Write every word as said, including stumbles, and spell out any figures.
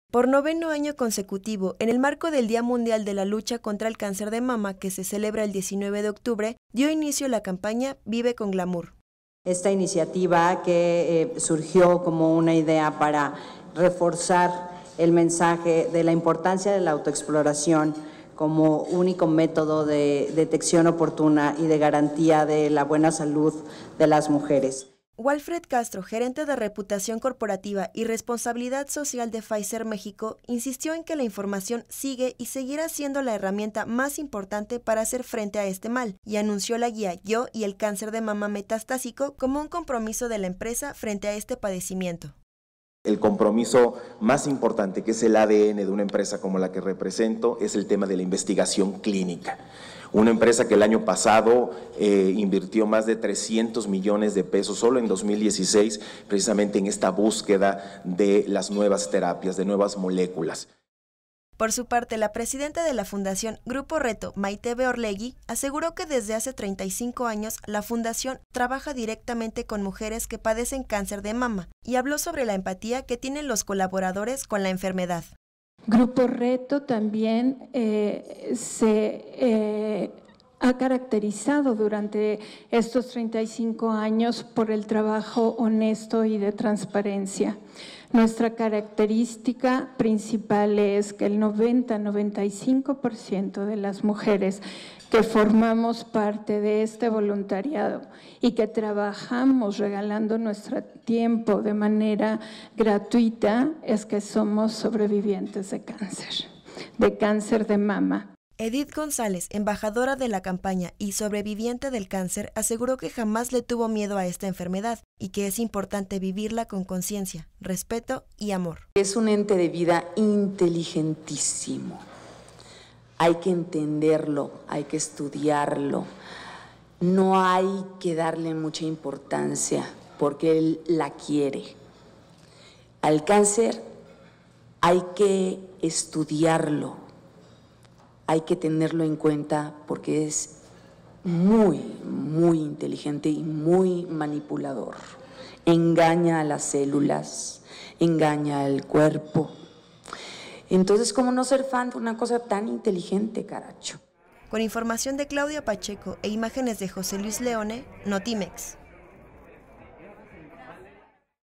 Por noveno año consecutivo, en el marco del Día Mundial de la Lucha contra el Cáncer de Mama, que se celebra el diecinueve de octubre, dio inicio la campaña Vive con Glamour. Esta iniciativa que eh, surgió como una idea para reforzar el mensaje de la importancia de la autoexploración como único método de detección oportuna y de garantía de la buena salud de las mujeres. Walfred Castro, gerente de reputación corporativa y responsabilidad social de Pfizer México, insistió en que la información sigue y seguirá siendo la herramienta más importante para hacer frente a este mal, y anunció la guía Yo y el cáncer de mama metastásico como un compromiso de la empresa frente a este padecimiento. El compromiso más importante, que es el A D N de una empresa como la que represento, es el tema de la investigación clínica. Una empresa que el año pasado eh, invirtió más de trescientos millones de pesos solo en dos mil dieciséis, precisamente en esta búsqueda de las nuevas terapias, de nuevas moléculas. Por su parte, la presidenta de la Fundación Grupo Reto, Maite Beorlegui, aseguró que desde hace treinta y cinco años la Fundación trabaja directamente con mujeres que padecen cáncer de mama y habló sobre la empatía que tienen los colaboradores con la enfermedad. Grupo Reto también eh, se eh, ha caracterizado durante estos treinta y cinco años por el trabajo honesto y de transparencia. Nuestra característica principal es que el noventa a noventa y cinco por ciento de las mujeres que formamos parte de este voluntariado y que trabajamos regalando nuestro tiempo de manera gratuita es que somos sobrevivientes de cáncer, de cáncer de mama. Edith González, embajadora de la campaña y sobreviviente del cáncer, aseguró que jamás le tuvo miedo a esta enfermedad y que es importante vivirla con conciencia, respeto y amor. Es un ente de vida inteligentísimo. Hay que entenderlo, hay que estudiarlo. No hay que darle mucha importancia porque él la quiere. Al cáncer hay que estudiarlo, hay que tenerlo en cuenta porque es muy, muy inteligente y muy manipulador. Engaña a las células, engaña al cuerpo. Entonces, ¿cómo no ser fan de una cosa tan inteligente, caracho? Con información de Claudia Pacheco e imágenes de José Luis Leone, Notimex.